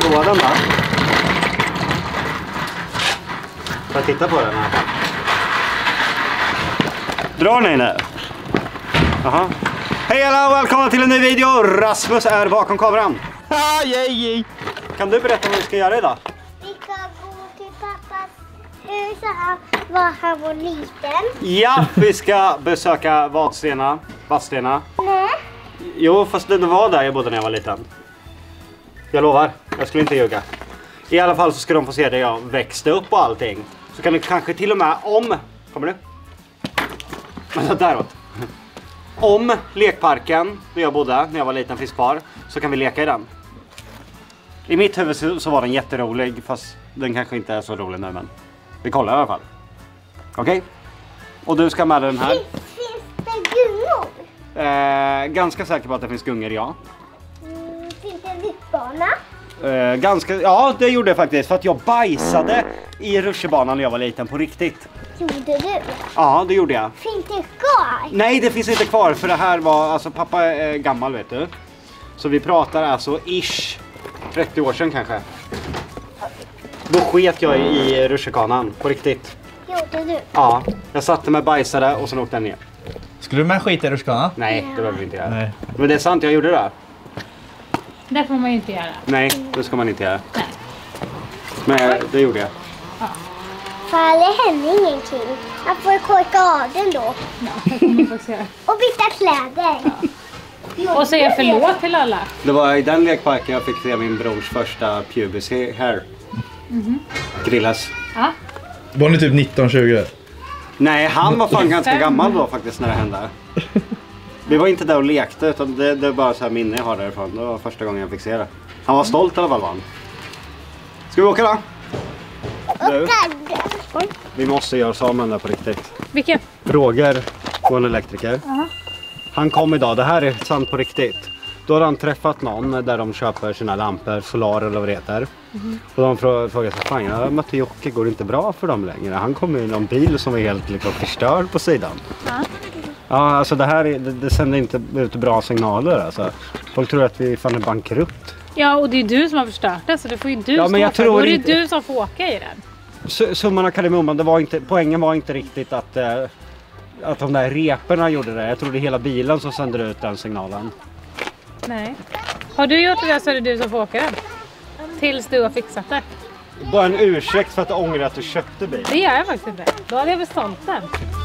prova den där. Får jag titta på den här? Drar ni nu? Jaha. Hej alla och välkomna till en ny video. Rasmus är bakom kameran. Kan du berätta vad vi ska göra idag? Vi ska gå till pappas hus var han var liten. Ja, vi ska besöka Vadstena. Nej. Jo, fast det var där jag bodde när jag var liten. Jag lovar, jag skulle inte ljuga. I alla fall så ska de få se där jag växte upp och allting. Så kan vi kanske till och med kommer du? Men däråt. Om lekparken där jag bodde när jag var liten finns kvar, så kan vi leka i den. I mitt huvud så var den jätterolig, fast den kanske inte är så rolig nu, men vi kollar i alla fall. Okej? Och du ska med den här. Finns det gungor? Ganska säker på att det finns gungor, ja. Finns det en vippbana? Ja, det gjorde jag faktiskt. För att jag bajsade i rutschbanan när jag var liten, på riktigt. Gjorde du? Ja, det gjorde jag. Finns det kvar? Nej, det finns inte kvar. För det här var, alltså pappa är gammal, vet du. Så vi pratar alltså ish 30 år sedan kanske. Då sket jag i rutschkanan, på riktigt. Gjorde du? Ja, jag satte mig, bajsade och sen åkte jag ner. Skulle du med skita i rutschkanan? Nej, det behöver vi inte göra. Nej. Men det är sant, jag gjorde det. Det får man ju inte göra. Nej, det ska man inte göra. Nej. Men det gjorde jag. För det hände ingenting. Jag får korka av den då. Ja, det får man faktiskt göra. Och byta kläder. Och säga förlåt till alla. Det var i den lekparken jag fick se min brors första pubis hair. Grillas. Ja. Var ni typ 19-20? Nej, han var fan ganska gammal då faktiskt när det hände. Vi var inte där och lekte, utan det är bara så här minne jag har därifrån. Det var första gången jag fick se det. Han var stolt i alla fall, var han. Ska vi åka då? Du, vi måste göra oss av med den där på riktigt. Vilken? Roger, vår elektriker. Han kom idag, det här är sant på riktigt. Då har han träffat någon där de köper sina lampor, solar eller vad det heter. Och de frågade sig, fan jag mötte Jocke, går det inte bra för dem längre? Han kom i någon bil som var helt liksom förstörd på sidan. Ja, alltså det här det sänder inte ut bra signaler alltså. Folk tror att vi fan är bankrutt. Ja, och det är du som har förstört det, så det får ju du Ja, men jag stå för. tror Då är det inte- du som får åka i den. Summan av kardemumman, det var inte, poängen var inte riktigt att de där reperna gjorde det. Jag tror det är hela bilen som sänder ut den signalen. Nej. Har du gjort det så är det du som får åka den. Tills du har fixat det. Bara en ursäkt för att du ångrar att du köpte bilen. Det gör jag faktiskt inte. Då hade jag väl sålt den.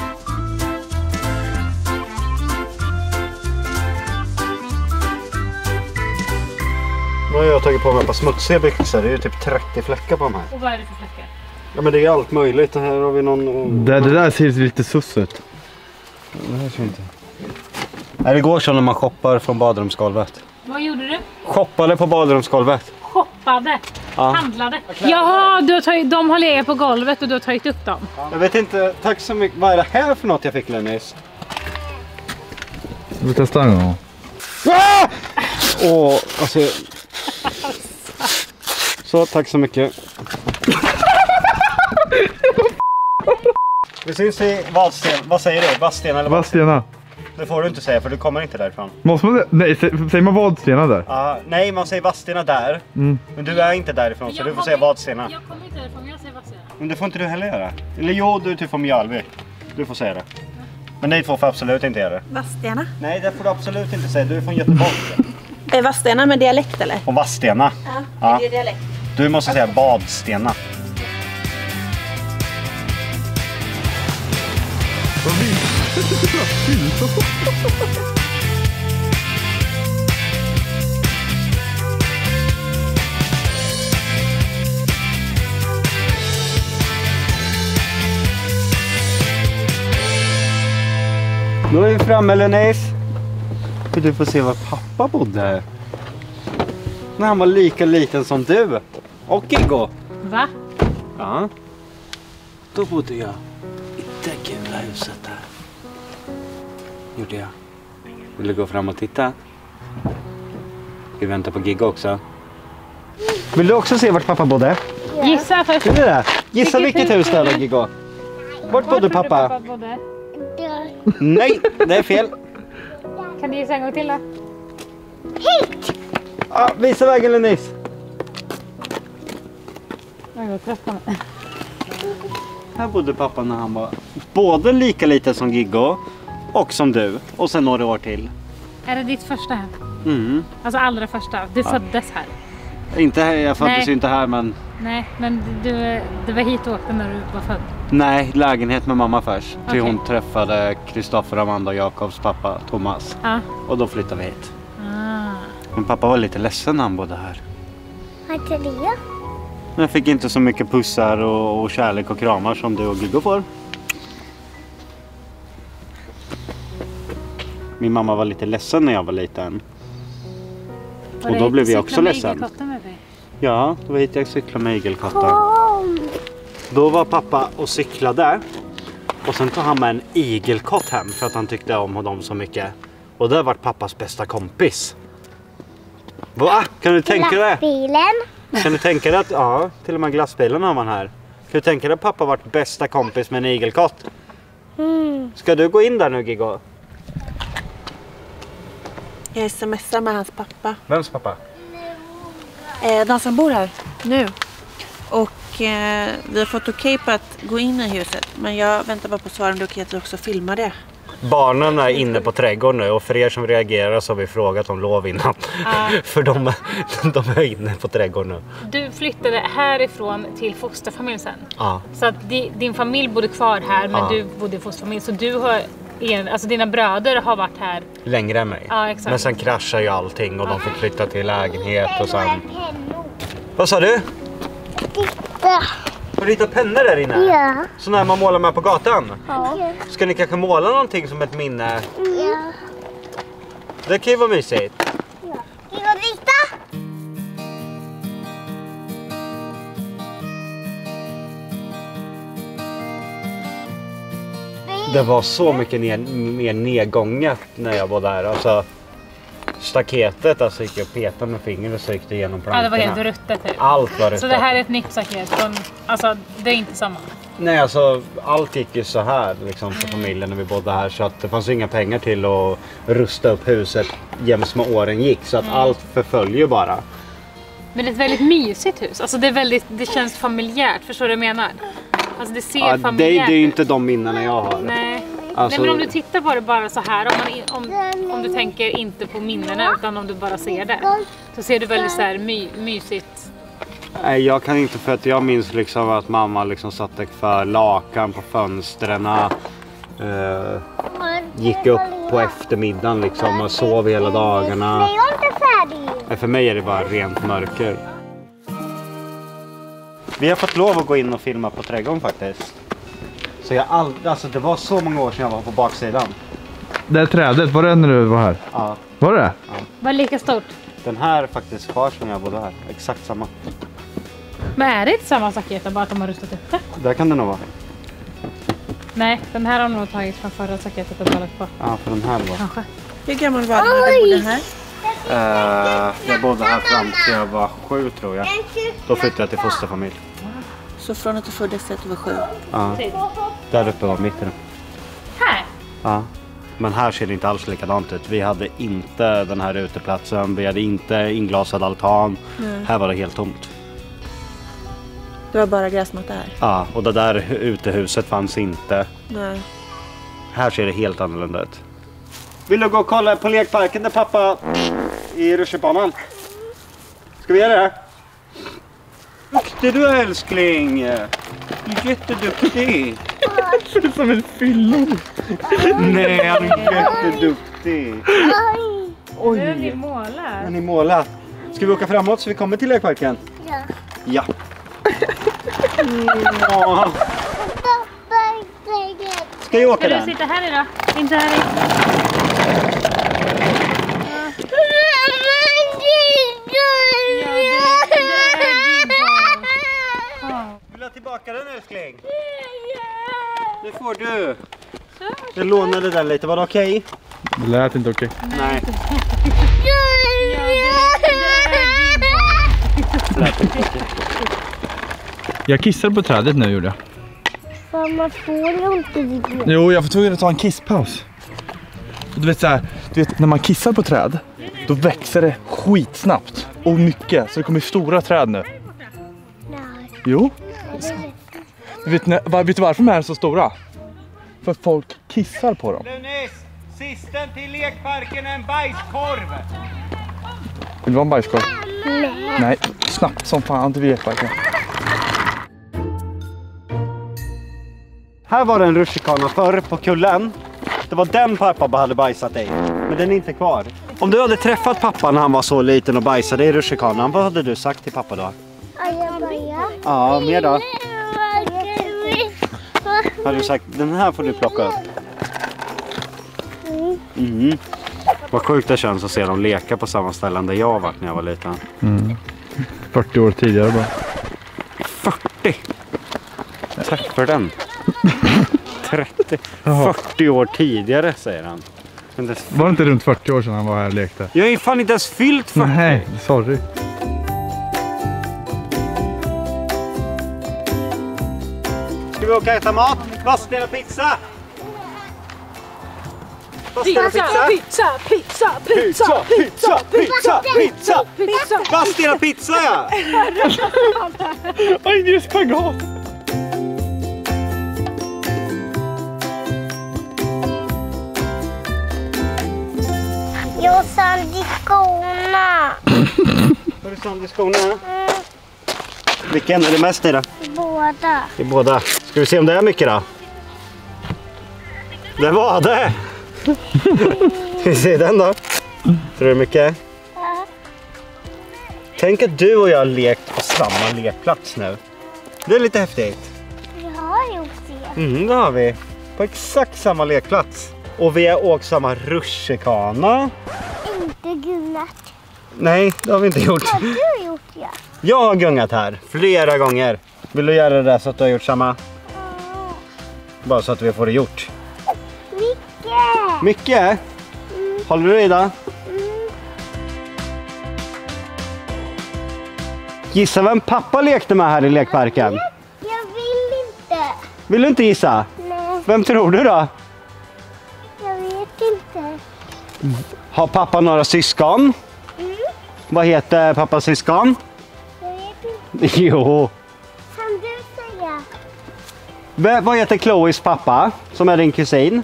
Nu har jag tagit på mig ett par smutsiga byxor. Det är ju typ 30 fläckar på de här. Och vad är det för fläckar? Ja, men det är allt möjligt. Här har vi någon... Det där ser lite sus ut. Det här ser inte. Nej, det går så när man shoppar från badrumsgolvet. Vad gjorde du? Shoppade på badrumsgolvet. Shoppade. Ja. Handlade. Jaha, de har legat på golvet och du har tagit upp dem. Jag vet inte, tack så mycket. Vad är det här för något jag fick Lennis? Vi testar en gång. Åh, alltså... Så, tack så mycket. Vi syns i Vadstena. Vad säger du? Vadstena eller Vadstena. Det får du inte säga för du kommer inte därifrån. Måste man, nej, säger man Vadstena där? Nej, man säger Vadstena där. Men du är inte därifrån så du får säga Vadstena. Jag kommer inte därifrån, jag säger Vadstena. Men det får inte du heller göra. Eller jo, du är typ från Mjölby. Du får säga det. Men ni två får absolut inte göra det. Vadstena? Nej, det får du absolut inte säga. Du är från Göteborg. Är Vadstena med dialekt eller? Och Vadstena. Ja, det är dialekt. Du måste säga Vadstena. Nu är vi framme, Lennis. Du får se var pappa bodde. När han var lika liten som du. Och Iggo. Va? Ja. Då bodde jag i det gula huset där. Gjorde jag. Vill du gå fram och titta? Vi väntar på Giggo också. Vill du också se vart pappa bodde? Gissa först. Vill du det? Gissa vilket hus det är, Giggo. Vart bodde pappa? Bodde? Nej, det är fel. Kan du gissa en gång till då? Ja, visa vägen, Lennis. Jag är trött på mig. Här bodde pappa när han var både lika liten som Giggo och som du. Och sen några år till. Är det ditt första hem? Mm. Alltså allra första. Du föddes här. Inte här, jag föddes ju inte här men... Nej, men du var hit och åkte när du var född. Nej, lägenhet med mamma först. Till Okej. hon träffade Kristoffer, Amanda och Jakobs pappa Thomas. Ja. Och då flyttade vi hit. Ah. Men pappa var lite ledsen när han bodde här. Vad är det? Men jag fick inte så mycket pussar och kärlek och kramar som du och Giggo får. Min mamma var lite ledsen när jag var liten. Och då blev jag också ledsen. Ja, det var hit jag cyklade med igelkotten. Då var pappa och cyklade. Och sen tog han med en igelkott hem för att han tyckte om dem så mycket. Och det var pappas bästa kompis. Va? Kan du tänka dig? Glassbilen. Kan du tänka dig att, ja, till och med glassbilen har man här. Kan du tänka dig att pappa varit bästa kompis med en igelkott? Ska du gå in där nu, Giggo? Jag smsar med hans pappa. Vems pappa? De som bor här nu. Och vi har fått okej på att gå in i huset. Men jag väntar bara på svar om det är okej att vi också filmar det. Barnen är inne på trädgården nu och för er som reagerar så har vi frågat om lov innan. För de är inne på trädgården nu. Du flyttade härifrån till fosterfamilj sen. Ja. Så att din familj bodde kvar här men du bodde i fosterfamilj. Så du har, alltså dina bröder har varit här. Längre än mig. Ja, exakt. Men sen kraschar ju allting och de fick flytta till lägenhet och sen... Vad sa du? Titta. Har du hittat pennor där inne? Ja. Så när man målar med på gatan? Ja. Ska ni kanske måla någonting som ett minne? Ja. Det kan ju vara mysigt. Titta. Det var så mycket mer nedgånget när jag var där. Alltså, staketet, alltså gick jag och petade med fingret och så gick det igenom plankorna. Ja, det var helt ruttet typ. Allt var ruttet. Så det här är ett nytt staket. Alltså det är inte samma. Nej, alltså allt gick ju så här liksom för familjen när vi bodde här. Så att det fanns inga pengar till att rusta upp huset jäms med åren gick. Så att allt förföljer ju bara. Men det är ett väldigt mysigt hus. Alltså det känns familjärt. Förstår du vad jag menar? Alltså det ser Det familjärt är ju ut. inte de minnena jag har. Nej. Alltså, Nej, men om du tittar på det bara så här, om du tänker inte på minnena utan om du bara ser det, så ser du väldigt så här mysigt. Nej, jag kan inte, för att jag minns liksom att mamma liksom satte för lakan på fönstren. Gick upp på eftermiddagen liksom och sov hela dagarna. Nej, jag är inte färdig. För mig är det bara rent mörker. Vi har fått lov att gå in och filma på trädgården faktiskt. Så alltså det var så många år sedan jag var på baksidan. Det här trädet, var det när du var här? Ja, Var det? Var lika stort. den här är faktiskt kvar som jag bodde här. Exakt samma. Men är det inte samma staket, bara att de har rustat upp det? Där kan det nog vara. Nej, den här har nog tagits från förra staketet och ballat på. Ja, för den här var. Kanske. Hur gammal var du när du bodde här? Jag bodde här fram till jag var 7 tror jag. Då flyttade jag till fosterfamilj. Så från att du föddes till att du var 7. Ja, där uppe var mitten. Här? Ja. Men här ser det inte alls likadant ut. Vi hade inte den här uteplatsen. Vi hade inte inglasad altan. Här var det helt tomt. Det var bara gräsmatta här. Ja, och det där utehuset fanns inte. Nej. Här ser det helt annorlunda ut. Vill du gå och kolla på lekparken där pappa i rutschbanan? Ska vi göra det? Duktig du älskling! Du är jätteduktig! Det är som en fyllon. Nej, han är jätteduktig! Nu ni målar. Har ni målat? Ska vi åka framåt så vi kommer till lekparken? Ja. Ja! Ja. Ska jag åka Ska du den? sitta här idag? Inte här i. Vill du ha tillbaka den älskling? Det får du. Jag lånade den lite, var det okej? Det lät inte okej. Nej. Jag kissade på trädet nu gjorde jag. Man får ju inte det. Jo, jag får tvungen att ta en kisspaus. Och du vet när man kissar på träd, då växer det skitsnabbt och mycket. Så det kommer stora träd nu. Nej. Jo. Vet du varför de här är så stora? För folk kissar på dem. Lunis, sisten till lekparken är en bajskorv. Vill du ha en bajskorv? Nej, snabbt som fan till lekparken. Här var det en rutschkana förr på kullen. Det var den pappa hade bajsat i. Men den är inte kvar. Om du hade träffat pappa när han var så liten och bajsade i rutschkanan, vad hade du sagt till pappa då? Ja, mer då? Hade du sagt, den här får du plocka upp? Mm. Vad sjukt det känns att se dem leka på samma ställen där jag var när jag var liten. 40 år tidigare bara. 40? Tack för den. 30. 40 år tidigare säger han. Var det inte runt 40 år sedan han var här och lekte? Jag är fan inte ens fyllt 40. Nej, sorry. Ska vi åka och äta mat? Bastera pizza! Bastera pizza! Bastera pizza, ja! Oj, det är spagat! Jag har sand i skorna. Har du sand i skorna? Vilken är det mest i då? Båda. I båda. Ska vi se om det är mycket då? Det var det! Ska vi se den då? Tror du det är mycket? Ja. Tänk att du och jag har lekt på samma lekplats nu. Det är lite häftigt. Vi har gjort det. Det har vi. På exakt samma lekplats. Och vi har åkt samma rutschkana. Inte gungat. Nej, det har vi inte gjort. Har du gjort det? Jag har gungat här flera gånger. Vill du göra det där så att du har gjort samma? Bara så att vi får det gjort. Mycket. Mycket? Håller du i då? Gissa vem pappa lekte med här i lekparken? Jag vill inte. Vill du inte gissa? Nej, Vem tror du då? jag vet inte. Har pappa några syskon? Vad heter pappas syskon? Jag vet inte. Jo. Kan du säga? Vad heter Chloes pappa, som är din kusin?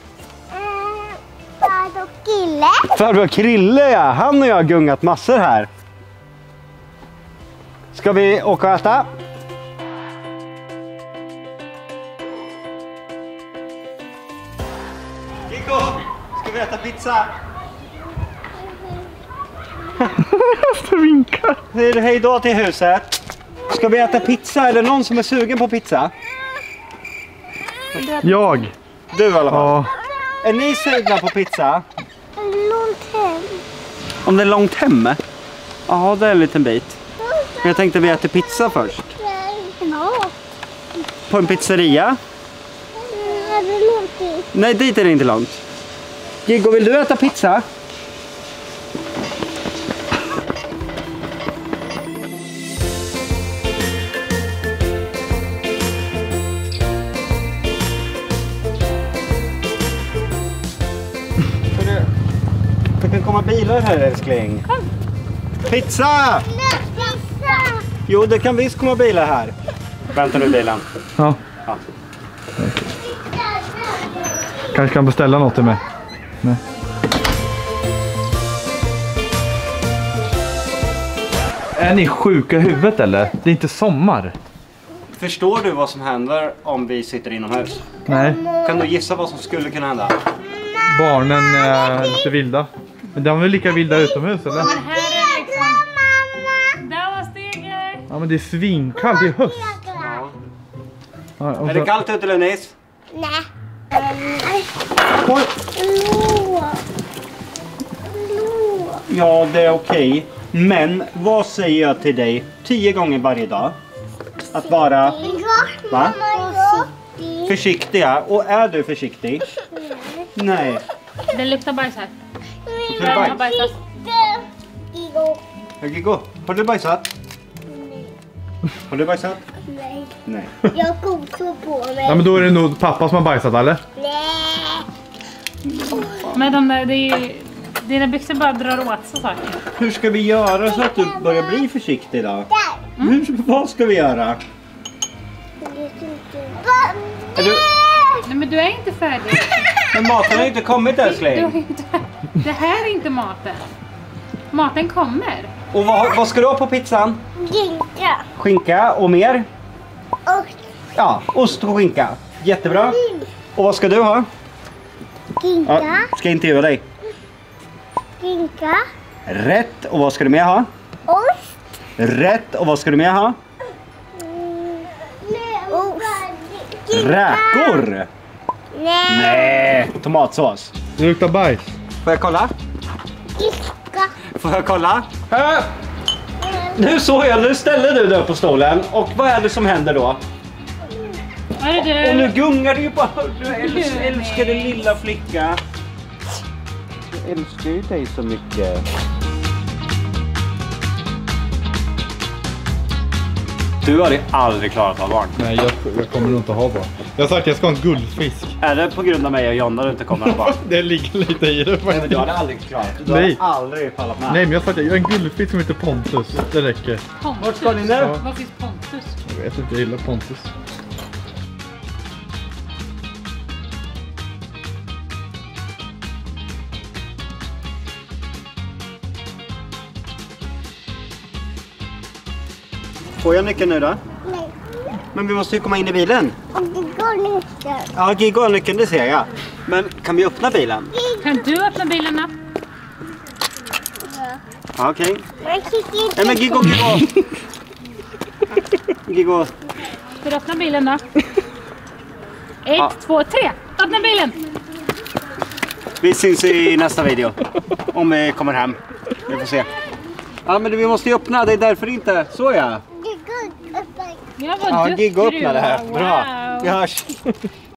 Farbror Kille. Farbror Krille, ja. Han och jag har gungat massor här. Ska vi åka och äta? Kiko, ska vi äta pizza? Jag vinkar. Säger du hej då till huset? Ska vi äta pizza? Är det någon som är sugen på pizza? Jag. Du i alla fall. Ja. Är ni sugna på pizza? Långt hem. Om det är långt hem? Ja, det är en liten bit. Men jag tänkte vi äter pizza först. Ja. På en pizzeria? Är det långt dit? Nej, dit är det inte långt. Giggo, vill du äta pizza? Det kan komma bilar här, älskling. Pizza! Pizza. Jo, det kan visst komma bilar här. Vänta nu bilen. Ja. Ja. Kanske kan beställa något till mig. Nej. Är ni sjuka i huvudet eller? Det är inte sommar. Förstår du vad som händer om vi sitter inomhus? Nej. Kan du gissa vad som skulle kunna hända? Barnen är lite vilda. Men de är väl lika vilda utomhus eller? Men här är liksom... Där var steget! Ja men det är svinkallt, det är höst. Ja, och Är det så... kallt ute, Lunis? Nej. Oj. Ja, det är okej. Men vad säger jag till dig 10 gånger varje dag? Att vara va? Försiktiga. Och är du försiktig? Nej. Den luktar bajs här. Tror du Den har bajs? bajsat. Giggo, har du bajsat? Har du bajsat? Nej. Nej. Jag kokar på mig. Ja men då är det nog pappa som har bajsat eller? Nej. Men de där, dina byxor bara drar åt sig saker. Hur ska vi göra så att du börjar bli försiktig då? Vad ska vi göra? Jag vet inte. Är du... Nej, men du är inte färdig. Men maten har inte kommit Du älskling. är inte... Det här är inte maten. Maten kommer. Och vad ska du ha på pizzan? Ginka. Skinka och mer? Och Ja, ost och skinka. Jättebra. Och vad ska du ha? ginka. Ja, ska jag intervjua dig. Ginka. Rätt. Och vad ska du mer ha? Ost. Rätt. Och vad ska du mer ha? Ost. Räkor. Nej. Nej, tomatsås. Det luktar bajs. Får jag kolla? Ginka. Får jag kolla? Nu såg jag, nu ställer du dig upp på stolen. Och vad är det som händer då? Vad är det Och du? nu gungar det ju bara. Du älskar din lilla flicka. Jag älskar ju dig så mycket. Du hade aldrig klarat att ha barn. Nej, jag kommer nog inte ha barn. Jag har sagt att jag ska ha en guldfisk. Är det på grund av mig och Jonna du inte kommer att ha barn? Det ligger lite i det Nej, men faktiskt. du hade aldrig klarat det. Du Nej. hade aldrig pallat med. Nej, men jag har sagt att jag är en guldfisk som heter Pontus. Det räcker. Pontus. Vart ska ni nu? Ja. Var finns Pontus? Jag vet inte, jag gillar Pontus. Får jag nyckeln nu då? Nej. Men vi måste ju komma in i bilen. Och det går inte. Ja, Giggo har nyckeln, det ser jag. Men kan vi öppna bilen? Kan du öppna bilen då? Ja, okej. Jag tycker inte. Nej men Giggo. Giggo. Ska du öppna bilen då? 1, 2, 3. Öppna bilen! Vi syns i nästa video. Om vi kommer hem. Vi får se. Ja men vi måste ju öppna, det är därför inte. Så ja. Det går inte. Ja, vad Ja, duktig Giggo du öppnar det här. var. Bra. Wow. Vi hörs.